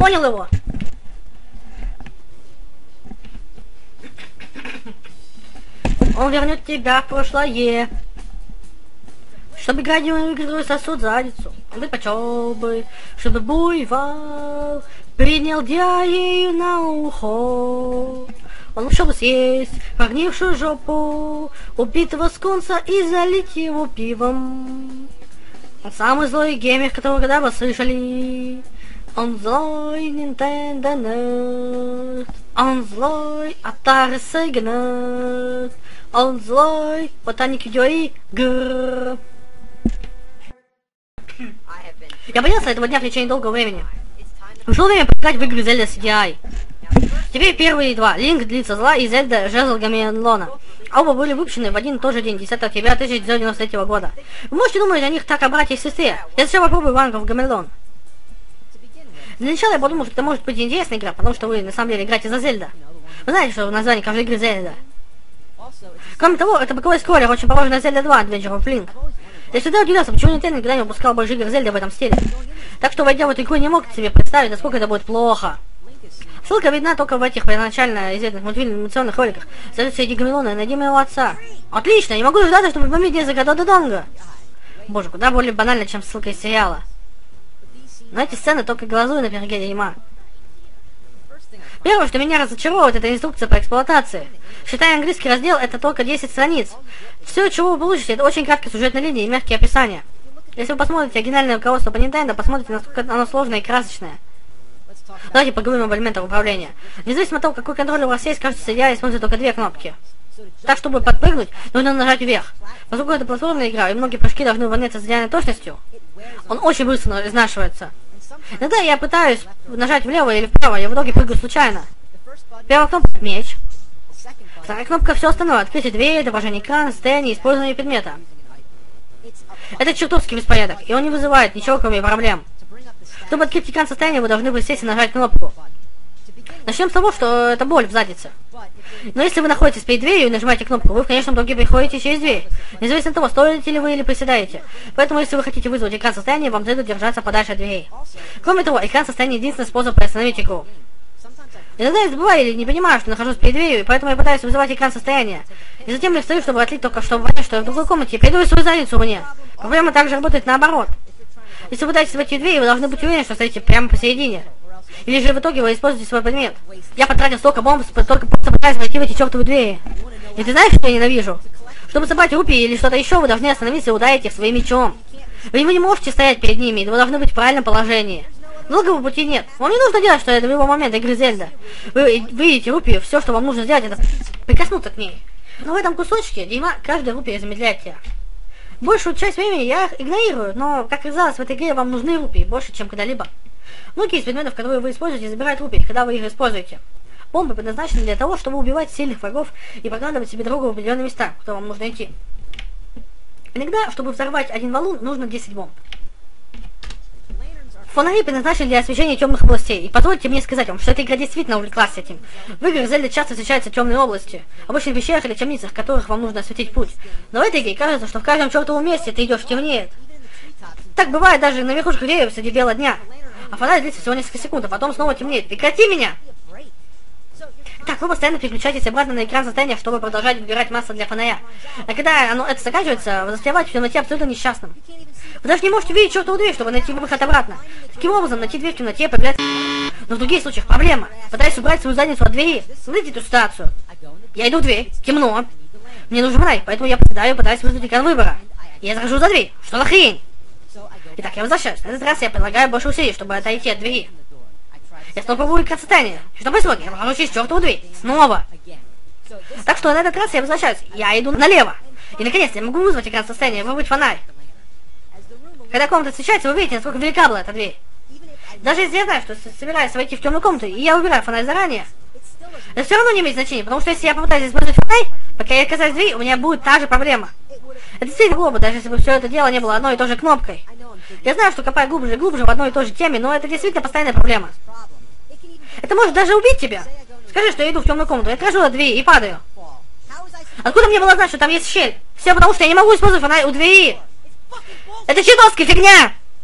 Понял его? Он вернет тебя в прошлое. Чтобы играть в игру сосуд задницу. Он предпочел бы, чтобы буйвол принял дяею на ухо. Он лучше бы съесть прогнившую жопу убитого скунса и залить его пивом. Он самый злой геймер, которого когда-бы слышали. Он злой Nintendo Nerd. Он злой Atari Sega Nerd. Он злой ботаник видеоигр. Я боялся этого дня в течение долгого времени. Пришло время поиграть в игры Zelda CDI. Теперь первые два. Линк длится зла и Zelda Жезл Гамелона. Оба были выпущены в один и тот же день, 10 октября 1993 года. Вы можете думать о них так, о братьях и сестре. Я сначала попробую Вангов Гамелон. Для начала я подумал, что это может быть интересная игра, потому что вы на самом деле играете за Зельда. Вы знаете, что в названии каждой игры Зельда. Кроме того, это боковой скроллер очень похож на Zelda 2 Adventure of Link. Я всегда удивлялся, почему Nintendo никогда не выпускал больше игр Зельда в этом стиле. Так что, войдя в эту игру, не мог себе представить, насколько это будет плохо. Ссылка видна только в этих первоначально известных мультфильмационных роликах. Зовут среди Гамелона и найди моего отца. Отлично, не могу дождаться, чтобы помнить несколько Додонга. Боже, куда более банально, чем ссылка из сериала. Но эти сцены только глазуют на пироге дерьма. Первое, что меня разочаровывает, это инструкция по эксплуатации. Считая английский раздел, это только 10 страниц. Все, чего вы получите, это очень краткая сюжетная линия и мягкие описания. Если вы посмотрите оригинальное руководство по Nintendo, посмотрите, насколько оно сложное и красочное. Давайте поговорим об элементах управления. Независимо от того, какой контроллер у вас есть, кажется, я использую только две кнопки. Так, чтобы подпрыгнуть, нужно нажать вверх. Поскольку это платформенная игра, и многие прыжки должны выполняться с идеальной точностью, он очень быстро изнашивается. Иногда я пытаюсь нажать влево или вправо, я в итоге прыгаю случайно. Первая кнопка — меч. Вторая кнопка — все остальное. Открытие двери, отображение экрана, состояние, использование предмета. Это чертовски беспорядок, и он не вызывает ничего, кроме проблем. Чтобы открыть экран состояния, вы должны бы сесть и нажать кнопку. Начнем с того, что это боль в заднице. Но если вы находитесь перед дверью и нажимаете кнопку, вы в конечном итоге приходите через дверь. Независимо от того, стоите ли вы или приседаете. Поэтому, если вы хотите вызвать экран состояния, вам следует держаться подальше от дверей. Кроме того, экран состояния — единственный способ приостановить игру. Иногда я забываю или не понимаю, что нахожусь перед дверью, и поэтому я пытаюсь вызывать экран состояния. И затем я встаю, чтобы отлить только чтобы понять, что я в другой комнате, и приду свою задницу мне. Проблема также работает наоборот. Если вы пытаетесь войти в дверь, вы должны быть уверены, что стоите прямо посередине. Или же в итоге вы используете свой предмет. Я потратил столько бомб, только просто пытаясь войти в эти чертовы двери. И ты знаешь, что я ненавижу? Чтобы собрать рупии или что-то еще, вы должны остановиться и ударить их своим мечом. Вы не можете стоять перед ними, вы должны быть в правильном положении. Долгого пути нет. Вам не нужно делать, что это в любой момент игры Зельда. Вы видите рупию, все, что вам нужно сделать, это прикоснуться к ней. Но в этом кусочке дерьма каждая рупия замедляет тебя. Большую часть времени я их игнорирую, но, как оказалось, в этой игре вам нужны рупии больше, чем когда-либо. Многие из предметов, которые вы используете, забирают рупии, когда вы их используете. Бомбы предназначены для того, чтобы убивать сильных врагов и прокладывать себе дорогу в определенные места, куда вам нужно идти. Иногда, чтобы взорвать один валун, нужно 10 бомб. Фонари предназначены для освещения темных областей, и позвольте мне сказать вам, что эта игра действительно увлеклась этим. В играх Zelda часто встречаются темные области, обычно в пещерах или темницах, в которых вам нужно осветить путь. Но в этой игре кажется, что в каждом чертовом месте ты идешь темнеет. Так бывает даже на верхушках деревьев среди бела дня. А фонарь длится всего несколько секунд, а потом снова темнеет. Прекрати меня! Так, вы постоянно переключаетесь обратно на экран состояния, чтобы продолжать выбирать масло для фонаря. А когда это заканчивается, вы застреваете в темноте абсолютно несчастным. Вы даже не можете увидеть чертову дверь, чтобы найти выход обратно. Таким образом, найти дверь в темноте появляется... Но в других случаях проблема. Пытаясь убрать свою задницу от двери. Смотрите эту ситуацию. Я иду в дверь, темно. Мне нужен фонарь, поэтому я проседаю и пытаюсь вызвать экран выбора. Я захожу за дверь. Что за хрень? Итак, я возвращаюсь. На этот раз я предлагаю больше усилий, чтобы отойти от двери. Я снова пробую экран состояния. Что происходит? Я прохожу через чертову дверь. Снова. Так что на этот раз я возвращаюсь. Я иду налево. И наконец-то я могу вызвать экран состояния и выбрать фонарь. Когда комната освещается, вы видите, насколько велика была эта дверь. Даже если я знаю, что собираюсь войти в темную комнату, и я выбираю фонарь заранее, это все равно не имеет значения, потому что если я попытаюсь использовать фонарь, пока я касаюсь двери, у меня будет та же проблема. Это действительно глупо, даже если бы все это дело не было одной и той же кнопкой. Я знаю, что копаю глубже и глубже в одной и той же теме, но это действительно постоянная проблема. Это может даже убить тебя. Скажи, что я иду в темную комнату, я отхожу от двери и падаю. Откуда мне было знать, что там есть щель? Все потому, что я не могу использовать фонарь у двери. Это чертовски фигня!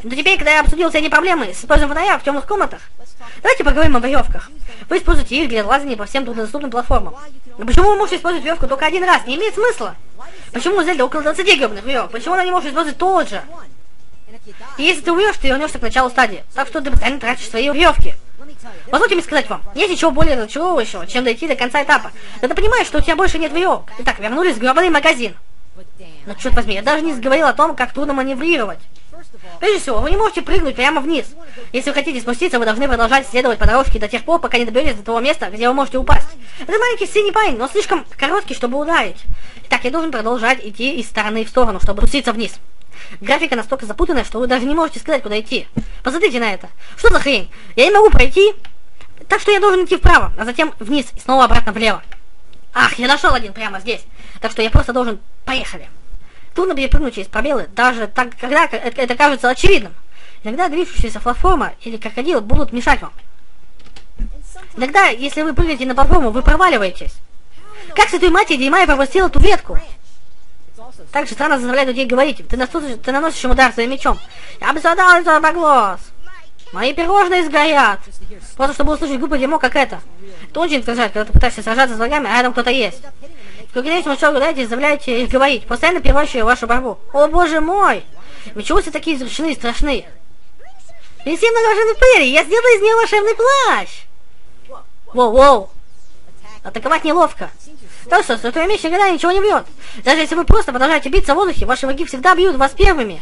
Но теперь, когда я обсудил все эти проблемы с использованием фонаря в темных комнатах, давайте поговорим о веревках. Вы используете их для лазания по всем труднодоступным платформам. Но почему вы можете использовать веревку только один раз? Не имеет смысла. Почему у Зельды около 20 гребаных веревок? Почему она не может использовать тот же? И если ты умрешь, ты вернешься к началу стадии. Так что ты постоянно тратишь свои веревки. Позвольте мне сказать вам, нет ничего более разочаровывающего, чем дойти до конца этапа. Но ты понимаешь, что у тебя больше нет веревок. Итак, вернулись в гребаный магазин. Но черт возьми, я даже не заговорил о том, как трудно маневрировать. Прежде всего, вы не можете прыгнуть прямо вниз. Если вы хотите спуститься, вы должны продолжать следовать по дорожке до тех пор, пока не доберетесь до того места, где вы можете упасть. Это маленький синий парень, но слишком короткий, чтобы ударить. Итак, я должен продолжать идти из стороны в сторону, чтобы спуститься вниз. Графика настолько запутанная, что вы даже не можете сказать, куда идти. Посмотрите на это. Что за хрень? Я не могу пройти, так что я должен идти вправо, а затем вниз и снова обратно влево. Ах, я нашел один прямо здесь. Так что я просто должен... Поехали. Трудно перепрыгнуть через пробелы, даже так, когда это кажется очевидным. Иногда движущаяся платформа или крокодил будут мешать вам. Иногда, если вы прыгаете на платформу, вы проваливаетесь. Как с этой матери Димая пропустила ту ветку? Также странно заставлять людей говорить. Ты наносишь ему удар своим мечом. Я бы задал это на глаз. Мои пирожные сгорят. Просто чтобы услышать глупое дерьмо, как это. Это очень раздражает, когда ты пытаешься сражаться с врагами, а рядом кто-то есть. Вы кидаете мочу, гуляете и заставляете их говорить, постоянно прерывающие вашу борьбу. О боже мой! Вы чего все такие изрешены и страшны? Принеси много волшебной пыли, я сделаю из нее волшебный плащ! Воу-воу! Атаковать неловко. То что, твоя меч никогда ничего не бьет. Даже если вы просто продолжаете биться в воздухе, ваши враги всегда бьют вас первыми.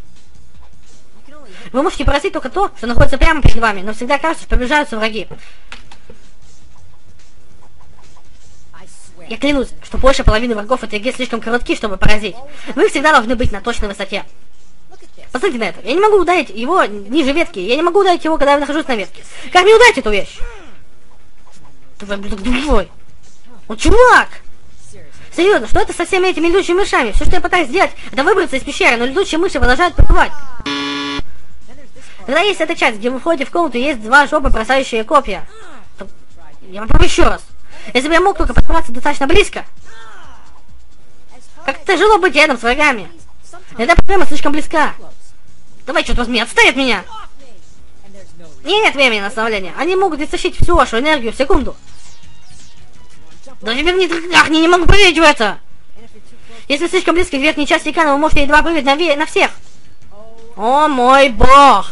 Вы можете поразить только то, что находится прямо перед вами, но всегда кажется, что приближаются враги. Я клянусь, что больше половины врагов в этой игре слишком коротки, чтобы поразить. Вы всегда должны быть на точной высоте. Посмотрите на это. Я не могу ударить его ниже ветки. Я не могу ударить его, когда я нахожусь на ветке. Как мне ударить эту вещь? Твой. Он чувак! Серьезно, что это со всеми этими летучими мышами? Все, что я пытаюсь сделать, это выбраться из пещеры, но летучие мыши продолжают проплывать. Когда есть эта часть, где вы входите в комнату, есть два жопы, бросающие копья. Я попробую еще раз. Если бы я мог только подобраться достаточно близко. Как тяжело быть рядом с врагами. Эта проблема слишком близка. Давай, черт возьми, отстань от меня. Нет времени на остановление. Они могут истощить всю вашу энергию в секунду. Да теперь не могу поверить в это. Если слишком близко к верхней части экрана, вы можете едва прыгать на всех. О мой бог.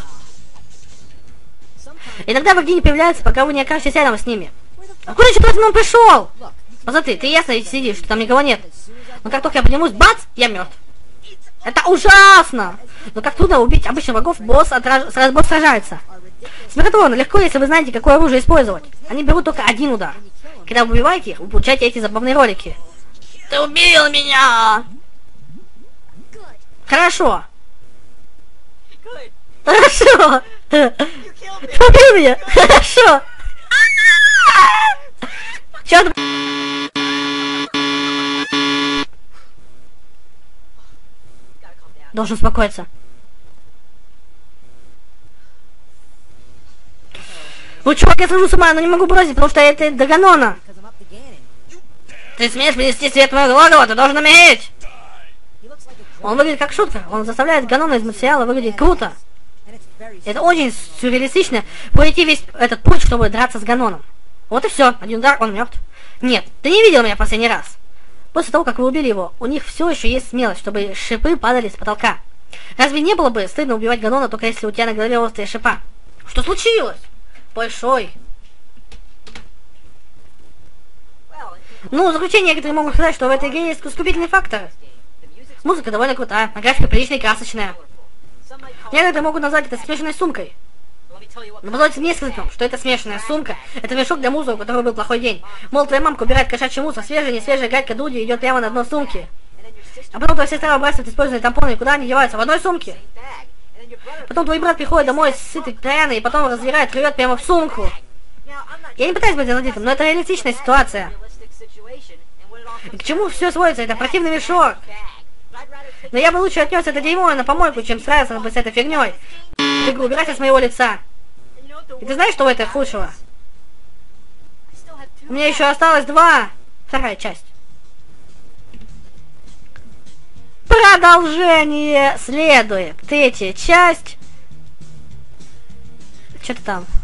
Иногда враги не появляются, пока вы не окажетесь рядом с ними. А куда черт возьми он пришел? Посмотри, ты ясно сидишь, что там никого нет. Но как только я поднимусь, бац, я мертв. Это ужасно! Но как трудно убить обычных врагов, босс сражается. Смертельно легко, если вы знаете, какое оружие использовать. Они берут только один удар. Когда вы убиваете их, вы получаете эти забавные ролики. Ты убил меня! Хорошо. Хорошо. Убил меня. Хорошо. Черт. Должен успокоиться. Ну, чувак, я схожу с ума, но не могу бросить, потому что это Даганона. Ты смеешь принести свет в мою голову, ты должен умереть. Он выглядит как шутка. Он заставляет Ганона из материала выглядеть круто. Это очень сюрреалистично. Пройти весь этот путь, чтобы драться с Ганоном. Вот и все. Один удар, он мертв. Нет, ты не видел меня в последний раз. После того, как вы убили его, у них все еще есть смелость, чтобы шипы падали с потолка. Разве не было бы стыдно убивать Ганона, только если у тебя на голове острые шипа? Что случилось? Большой. Ну, в заключение некоторые могут сказать, что в этой игре есть искупительный фактор. Музыка довольно крутая, а графика приличная и красочная. Некоторые могут назвать это смешанной сумкой. Но позвольте мне сказать вам, что это смешанная сумка. Это мешок для мусора, у которого был плохой день. Мол, твоя мамка убирает кошачий мусор, свежая, не свежая галька Дуди идет прямо на дно сумки. А потом твоя сестра выбрасывает использованные тампоны, и куда они деваются? В одной сумке. Потом твой брат приходит домой сытый, пьяный, и потом разбирает, рвет прямо в сумку. Я не пытаюсь быть занудитым, но это реалистичная ситуация. И к чему все сводится? Это противный мешок. Но я бы лучше отнес это дерьмо на помойку, чем справился бы с этой фигней. Ты убирайся с моего лица. И ты знаешь, что в этом худшего? У меня еще осталось вторая часть. Продолжение следует. Третья часть Что ты там?